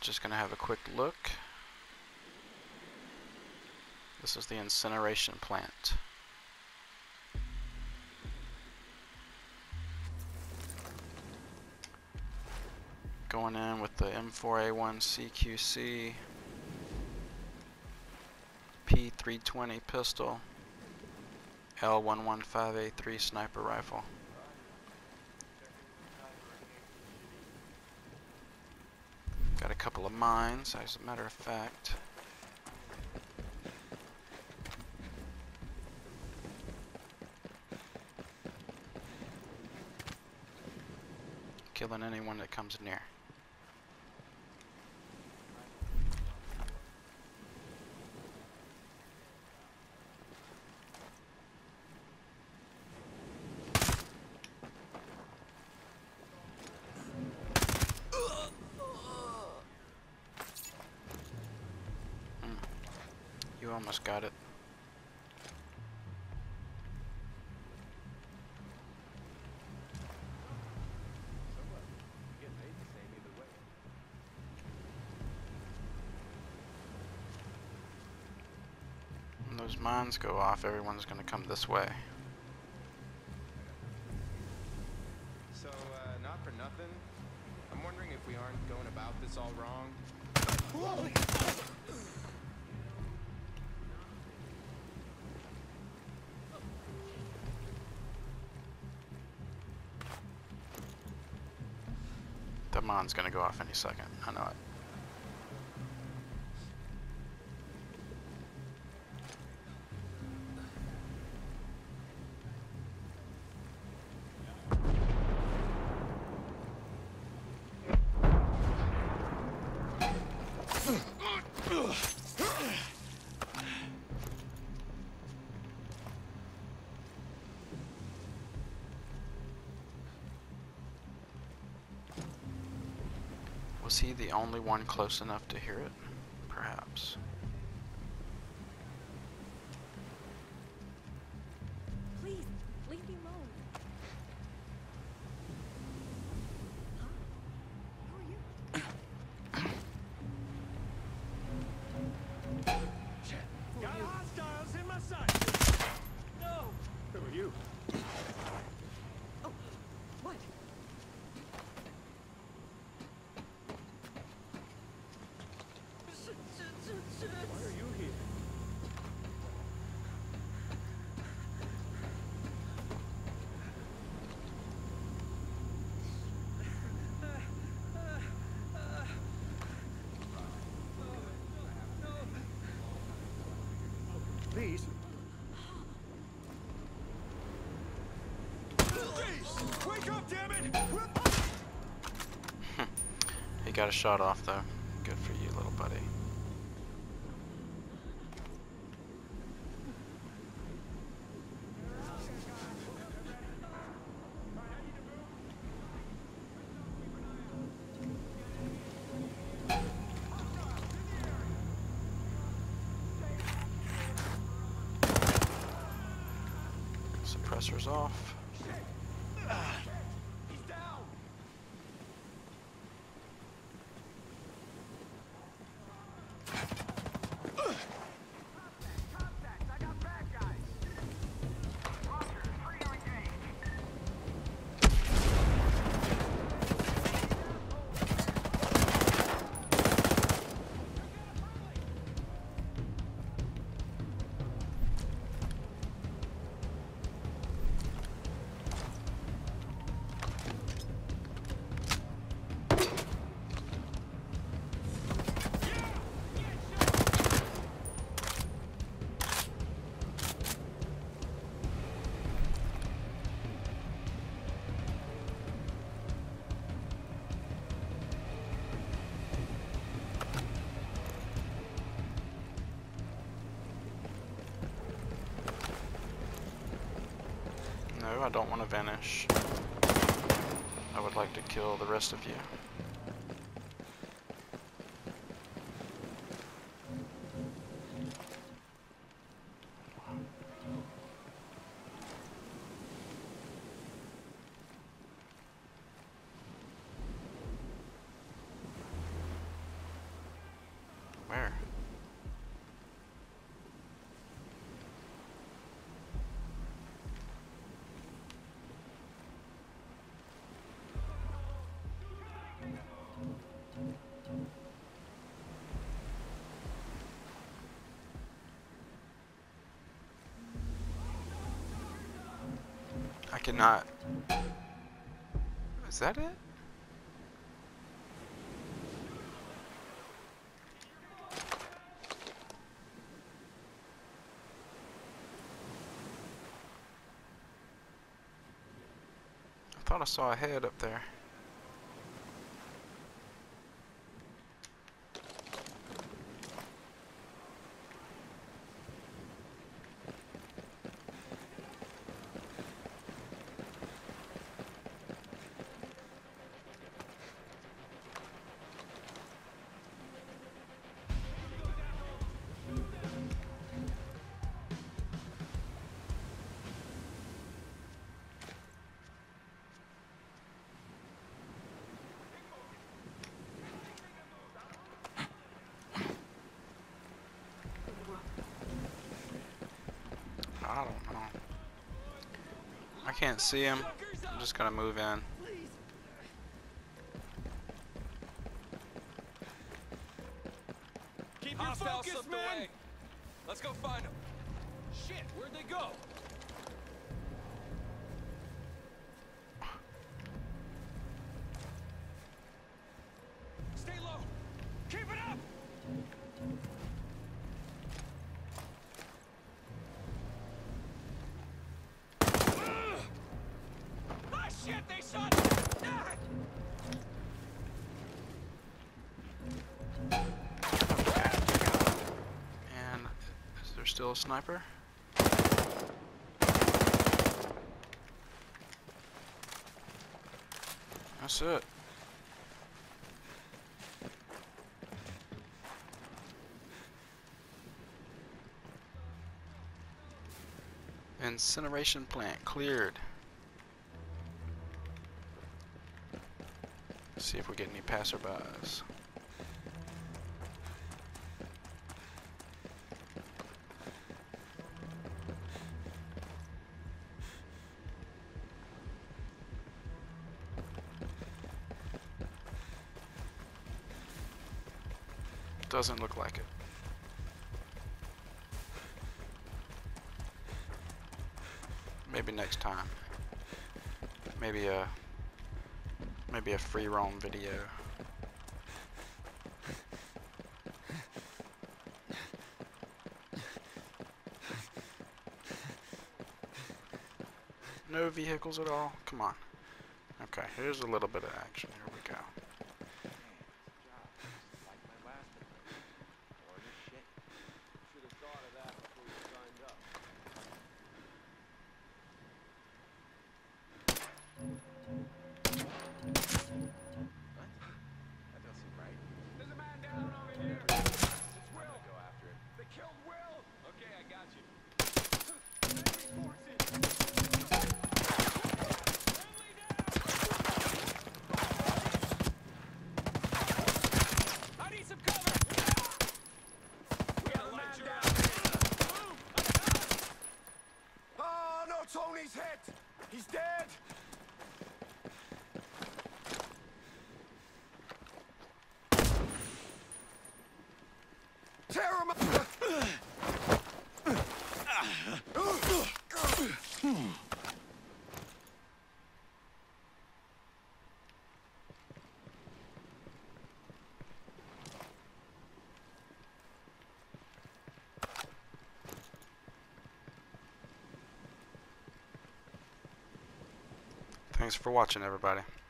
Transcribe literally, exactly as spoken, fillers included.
just gonna have a quick look. This is the incineration plant. Going in with the M four A one C Q C P three twenty pistol, L one fifteen A three sniper rifle. Got a couple of mines, as a matter of fact. Killing anyone that comes near. You almost got it. When those mines go off, everyone's gonna come this way. So, uh, not for nothing, I'm wondering if we aren't going about this all wrong. Whoa. The mine's gonna go off any second. I know it. Was he the only one close enough to hear it? Perhaps. Please, leave me alone. Huh? Who are you? Got hostiles in my sight. No. Who are you? Oh, what? Why are you here? Please. Wake up, damn it! He got a shot off though. Good for you, little buddy. Suppressor's off. He's down. No, I don't want to vanish. I would like to kill the rest of you. cannot. Is that it? I thought I saw a head up there. I don't know. I can't see him. I'm just gonna move in. Keep your focus, man! Let's go find them. Shit, where'd they go? Stay low! Keep it up! Ah, shit, they shot! Ah! And is there still a sniper? That's it. Incineration plant cleared. See if we get any passerbys. Doesn't look like it. Maybe next time. Maybe a maybe a free roam video. No vehicles at all? Come on. Okay, here's a little bit of action. Here we go. Tony's hit! He's dead! Tear him up! Thanks for watching, everybody.